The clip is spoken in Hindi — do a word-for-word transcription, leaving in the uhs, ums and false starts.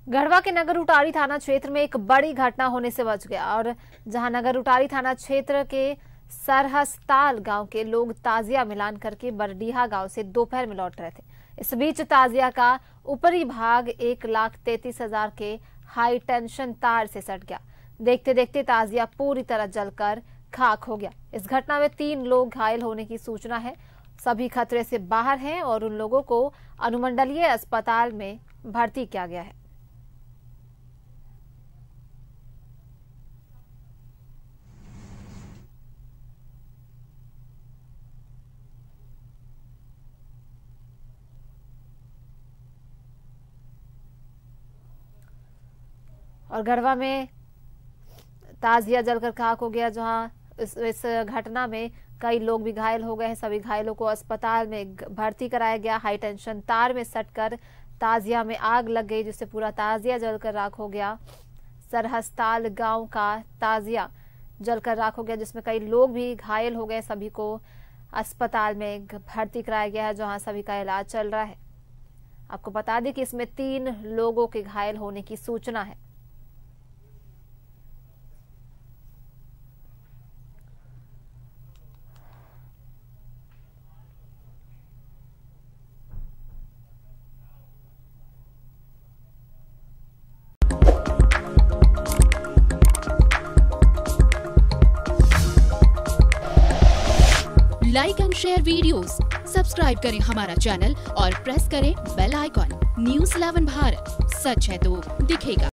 गढ़वा के नगर उटारी थाना क्षेत्र में एक बड़ी घटना होने से बच गया और जहां नगर उटारी थाना क्षेत्र के सरहस्ताल गांव के लोग ताजिया मिलान करके बरडीहा गांव से दोपहर में लौट रहे थे। इस बीच ताजिया का ऊपरी भाग एक लाख तैतीस हजार के हाई टेंशन तार से सट गया। देखते देखते ताजिया पूरी तरह जलकर खाक हो गया। इस घटना में तीन लोग घायल होने की सूचना है। सभी खतरे से बाहर हैं और उन लोगों को अनुमंडलीय अस्पताल में भर्ती किया गया है। और गढ़वा में ताजिया जलकर खाक हो गया, जहां इस, इस घटना में कई लोग भी घायल हो गए हैं। सभी घायलों को अस्पताल में भर्ती कराया गया। हाई टेंशन तार में सटकर ताजिया में आग लग गई, जिससे पूरा ताजिया जलकर राख हो गया। सरहस्ताल गांव का ताजिया जलकर राख हो गया, जिसमें कई लोग भी घायल हो गए। सभी को अस्पताल में भर्ती कराया गया है, जहां सभी का इलाज चल रहा है। आपको बता दें कि इसमें तीन लोगों के घायल होने की सूचना है। Like and share videos, subscribe करें हमारा चैनल और प्रेस करें bell icon. News eleven Bharat, सच है तो दिखेगा।